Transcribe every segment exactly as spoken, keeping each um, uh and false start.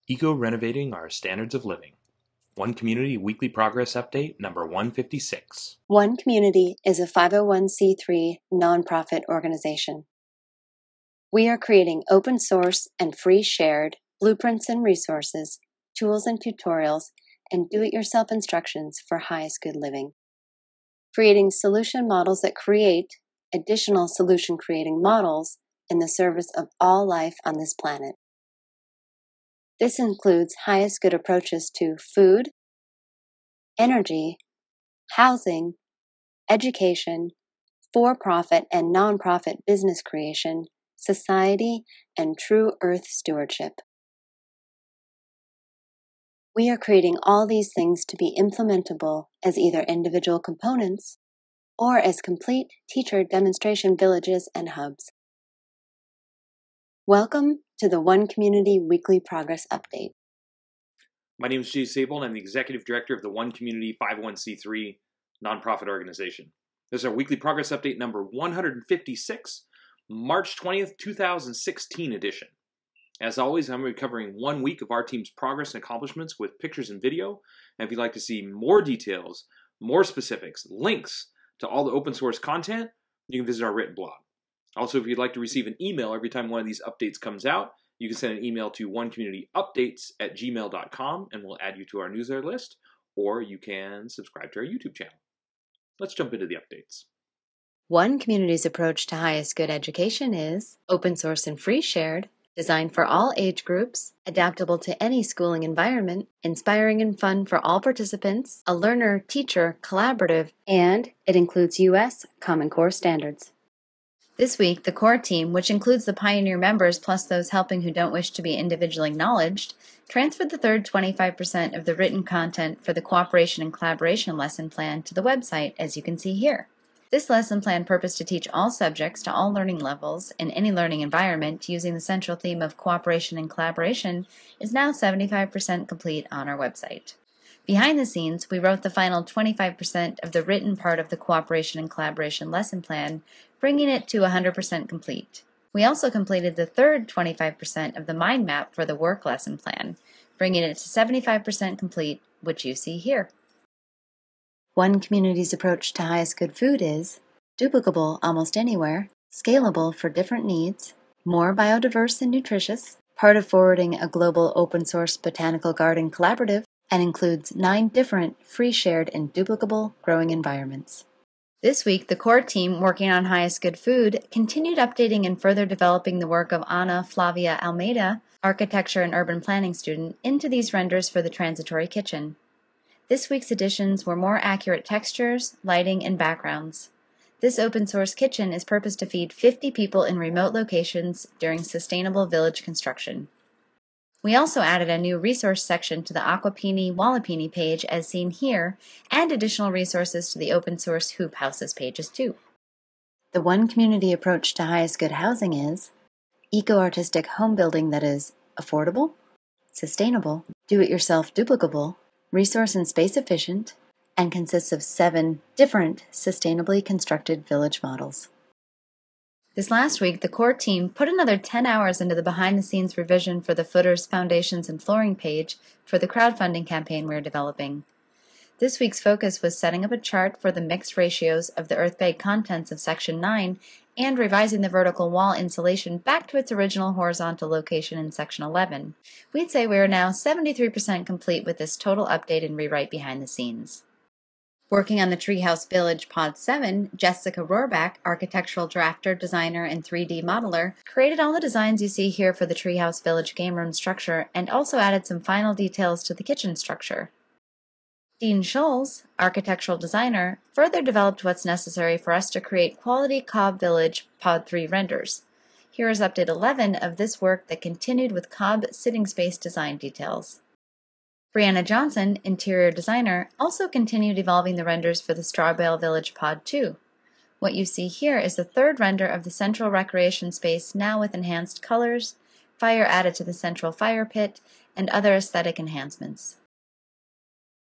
Eco-renovating our standards of living. One Community Weekly Progress Update number one fifty-six. One Community is a five oh one c three nonprofit organization. We are creating open source and free shared blueprints and resources, tools and tutorials, and do-it-yourself instructions for highest good living. Creating solution models that create additional solution creating models in the service of all life on this planet. This includes highest good approaches to food, energy, housing, education, for-profit and non-profit business creation, society, and true earth stewardship. We are creating all these things to be implementable as either individual components or as complete teacher demonstration villages and hubs. Welcome to the One Community Weekly Progress Update. My name is Jay Sable, and I'm the Executive Director of the One Community five oh one c three nonprofit organization. This is our Weekly Progress Update number one fifty-six, March twentieth, two thousand sixteen edition. As always, I'm going to be covering one week of our team's progress and accomplishments with pictures and video. And if you'd like to see more details, more specifics, links to all the open source content, you can visit our written blog. Also, if you'd like to receive an email every time one of these updates comes out, you can send an email to onecommunityupdates at gmail dot com and we'll add you to our newsletter list, or you can subscribe to our YouTube channel. Let's jump into the updates. One Community's approach to highest good education is open source and free shared, designed for all age groups, adaptable to any schooling environment, inspiring and fun for all participants, a learner-teacher collaborative, and it includes U S Common Core standards. This week, the core team, which includes the pioneer members plus those helping who don't wish to be individually acknowledged, transferred the third twenty-five percent of the written content for the Cooperation and Collaboration lesson plan to the website, as you can see here. This lesson plan purposed to teach all subjects to all learning levels in any learning environment using the central theme of cooperation and collaboration is now seventy-five percent complete on our website. Behind the scenes, we wrote the final twenty-five percent of the written part of the Cooperation and Collaboration lesson plan, bringing it to one hundred percent complete. We also completed the third twenty-five percent of the mind map for the work lesson plan, bringing it to seventy-five percent complete, which you see here. One Community's approach to highest good food is duplicable almost anywhere, scalable for different needs, more biodiverse and nutritious, part of forwarding a global open source botanical garden collaborative, and includes nine different free shared and duplicable growing environments. This week, the core team working on highest good food continued updating and further developing the work of Ana Flavia Almeida, architecture and urban planning student, into these renders for the transitory kitchen. This week's additions were more accurate textures, lighting, and backgrounds. This open source kitchen is purposed to feed fifty people in remote locations during sustainable village construction. We also added a new resource section to the Aquapini Wallapini page as seen here, and additional resources to the open source Hoop Houses pages too. The One Community approach to highest good housing is eco-artistic home building that is affordable, sustainable, do-it-yourself duplicable, resource and space efficient, and consists of seven different sustainably constructed village models. This last week, the core team put another ten hours into the behind-the-scenes revision for the footers, foundations, and flooring page for the crowdfunding campaign we're developing. This week's focus was setting up a chart for the mixed ratios of the earth bag contents of Section nine and revising the vertical wall insulation back to its original horizontal location in Section eleven. We'd say we are now seventy-three percent complete with this total update and rewrite behind the scenes. Working on the Treehouse Village Pod seven, Jessica Rohrbach, architectural drafter, designer, and three D modeler, created all the designs you see here for the Treehouse Village game room structure and also added some final details to the kitchen structure. Dean Scholes, architectural designer, further developed what's necessary for us to create quality Cobb Village Pod three renders. Here is update eleven of this work that continued with Cobb sitting space design details. Brianna Johnson, interior designer, also continued evolving the renders for the Strawbale Village Pod two. What you see here is the third render of the central recreation space now with enhanced colors, fire added to the central fire pit, and other aesthetic enhancements.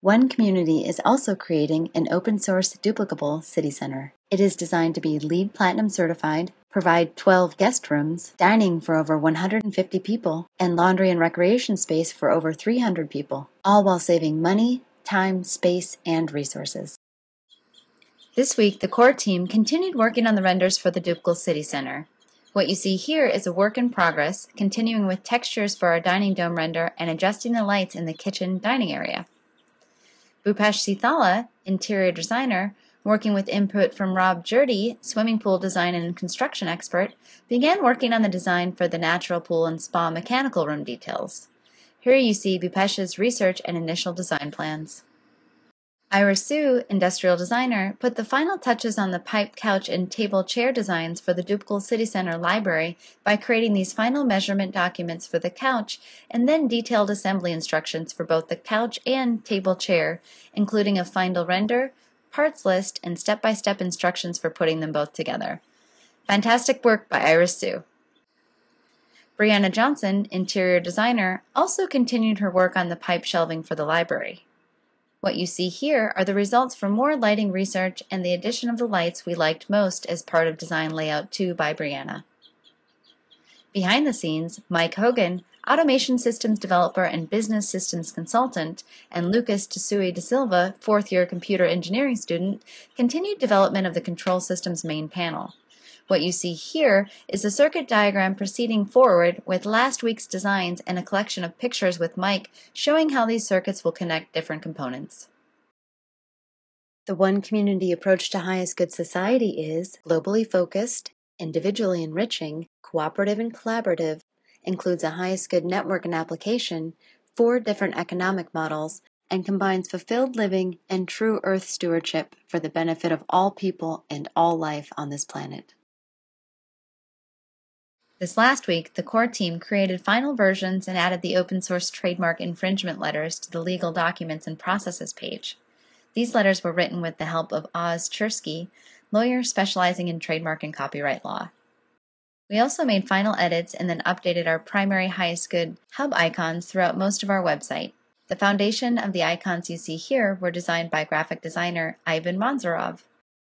One Community is also creating an open-source duplicable city center. It is designed to be LEED Platinum certified, provide twelve guest rooms, dining for over one hundred fifty people, and laundry and recreation space for over three hundred people, all while saving money, time, space, and resources. This week, the core team continued working on the renders for the Duplicable City Center. What you see here is a work in progress, continuing with textures for our dining dome render and adjusting the lights in the kitchen dining area. Bhupesh Sithala, interior designer, working with input from Rob Jurdy, swimming pool design and construction expert, began working on the design for the natural pool and spa mechanical room details. Here you see Bhupesh's research and initial design plans. Ira Su, industrial designer, put the final touches on the pipe couch and table chair designs for the Duplicable City Center library by creating these final measurement documents for the couch and then detailed assembly instructions for both the couch and table chair, including a final render, parts list, and step-by-step instructions for putting them both together. Fantastic work by Iris Su. Brianna Johnson, interior designer, also continued her work on the pipe shelving for the library. What you see here are the results from more lighting research and the addition of the lights we liked most as part of Design Layout two by Brianna. Behind the scenes, Mike Hogan, automation systems developer and business systems consultant, and Lucas Tesui da Silva, fourth-year computer engineering student, continued development of the control system's main panel. What you see here is the circuit diagram proceeding forward with last week's designs and a collection of pictures with Mike showing how these circuits will connect different components. The One Community approach to highest good society is globally focused, individually enriching, cooperative and collaborative, includes a highest good network and application, four different economic models, and combines fulfilled living and true earth stewardship for the benefit of all people and all life on this planet. This last week, the core team created final versions and added the open source trademark infringement letters to the legal documents and processes page. These letters were written with the help of Oz Chersky, lawyer specializing in trademark and copyright law. We also made final edits and then updated our primary highest good hub icons throughout most of our website. The foundation of the icons you see here were designed by graphic designer Ivan Manzarov.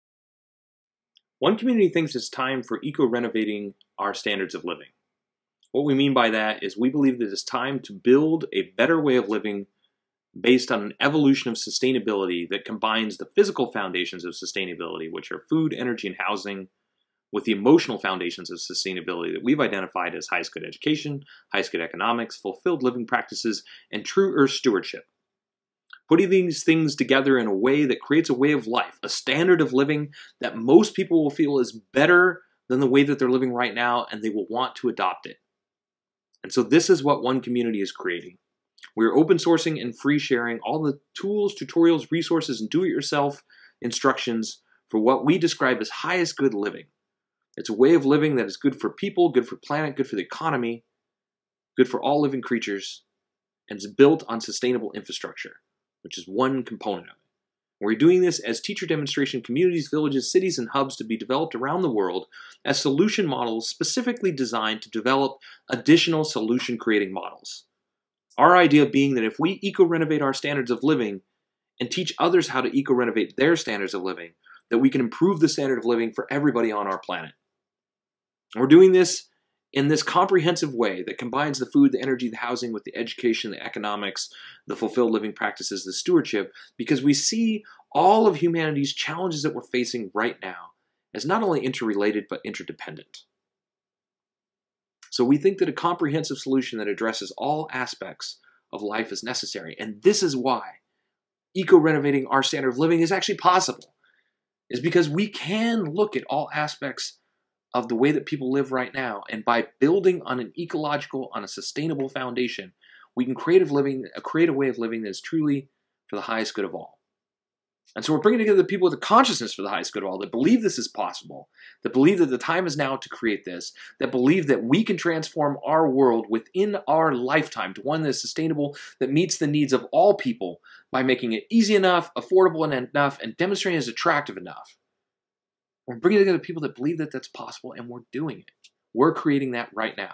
One Community thinks it's time for eco-renovating our standards of living. What we mean by that is we believe that it's time to build a better way of living based on an evolution of sustainability that combines the physical foundations of sustainability, which are food, energy, and housing, with the emotional foundations of sustainability that we've identified as highest good education, highest good economics, fulfilled living practices, and true earth stewardship. Putting these things together in a way that creates a way of life, a standard of living that most people will feel is better than the way that they're living right now, and they will want to adopt it. And so this is what One Community is creating. We're open sourcing and free sharing all the tools, tutorials, resources, and do-it-yourself instructions for what we describe as highest good living. It's a way of living that is good for people, good for planet, good for the economy, good for all living creatures, and is built on sustainable infrastructure, which is one component of it. We're doing this as teacher demonstration communities, villages, cities, and hubs to be developed around the world as solution models specifically designed to develop additional solution-creating models. Our idea being that if we eco-renovate our standards of living and teach others how to eco-renovate their standards of living, that we can improve the standard of living for everybody on our planet. We're doing this in this comprehensive way that combines the food, the energy, the housing with the education, the economics, the fulfilled living practices, the stewardship, because we see all of humanity's challenges that we're facing right now as not only interrelated, but interdependent. So we think that a comprehensive solution that addresses all aspects of life is necessary. And this is why eco-renovating our standard of living is actually possible, is because we can look at all aspects of the way that people live right now, and by building on an ecological, on a sustainable foundation, we can create a, living, create a way of living that is truly for the highest good of all. And so we're bringing together the people with the consciousness for the highest good of all, that believe this is possible, that believe that the time is now to create this, that believe that we can transform our world within our lifetime to one that is sustainable, that meets the needs of all people by making it easy enough, affordable enough, and demonstrating as attractive enough. We're bringing together people that believe that that's possible, and we're doing it. We're creating that right now.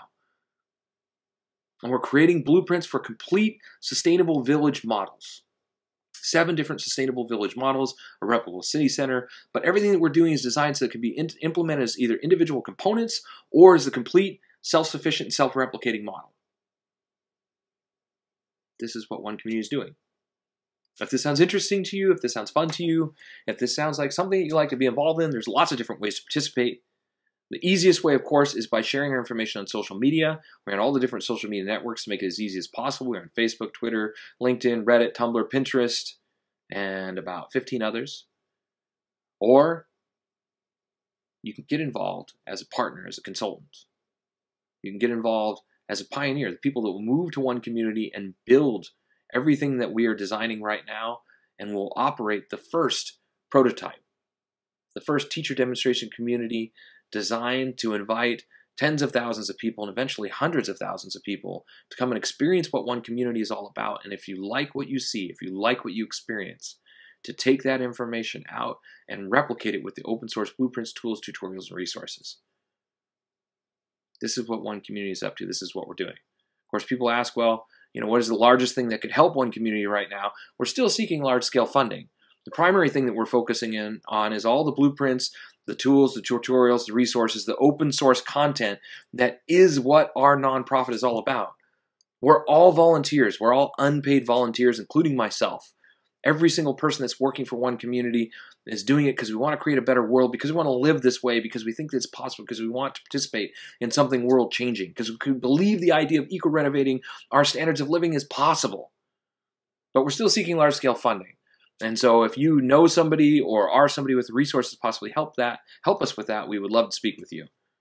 And we're creating blueprints for complete sustainable village models. seven different sustainable village models, a replicable city center, but everything that we're doing is designed so it can be in- implemented as either individual components or as a complete self-sufficient, self-replicating model. This is what One Community is doing. If this sounds interesting to you, if this sounds fun to you, if this sounds like something that you like to be involved in, there's lots of different ways to participate. The easiest way, of course, is by sharing our information on social media. We're on all the different social media networks to make it as easy as possible. We're on Facebook, Twitter, LinkedIn, Reddit, Tumblr, Pinterest, and about fifteen others. Or you can get involved as a partner, as a consultant. You can get involved as a pioneer, the people that will move to One Community and build everything that we are designing right now and will operate the first prototype, the first teacher demonstration community designed to invite tens of thousands of people and eventually hundreds of thousands of people to come and experience what One Community is all about. And if you like what you see, if you like what you experience, to take that information out and replicate it with the open source blueprints, tools, tutorials, and resources. This is what One Community is up to. This is what we're doing. Of course, people ask, well, you know, what is the largest thing that could help One Community right now? We're still seeking large-scale funding. The primary thing that we're focusing in on is all the blueprints, the tools, the tutorials, the resources, the open source content that is what our nonprofit is all about. We're all volunteers. We're all unpaid volunteers, including myself. Every single person that's working for One Community is doing it because we want to create a better world, because we want to live this way, because we think that it's possible, because we want to participate in something world-changing, because we believe the idea of eco-renovating our standards of living is possible. But we're still seeking large-scale funding. And so if you know somebody or are somebody with resources to possibly help that, help us with that, we would love to speak with you.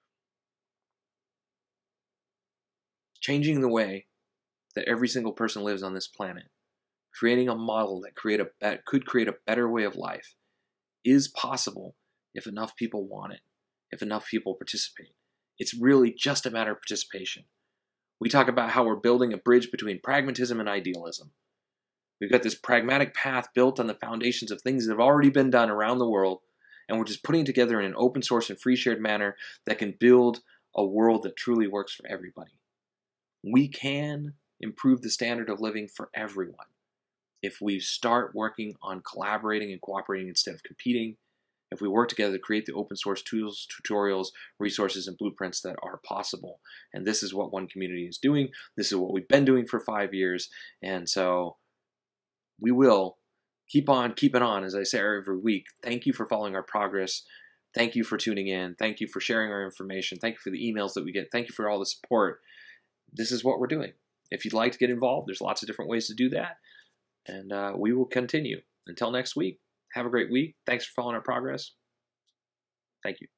Changing the way that every single person lives on this planet, creating a model that create a that could create a better way of life, is possible if enough people want it, if enough people participate. It's really just a matter of participation. We talk about how we're building a bridge between pragmatism and idealism. We've got this pragmatic path built on the foundations of things that have already been done around the world, and we're just putting it together in an open source and free shared manner that can build a world that truly works for everybody. We can improve the standard of living for everyone if we start working on collaborating and cooperating instead of competing, if we work together to create the open source tools, tutorials, resources, and blueprints that are possible. And this is what One Community is doing. This is what we've been doing for five years. And so we will keep on keeping on, as I say every week. Thank you for following our progress. Thank you for tuning in. Thank you for sharing our information. Thank you for the emails that we get. Thank you for all the support. This is what we're doing. If you'd like to get involved, there's lots of different ways to do that. And uh, we will continue. Until next week, have a great week. Thanks for following our progress. Thank you.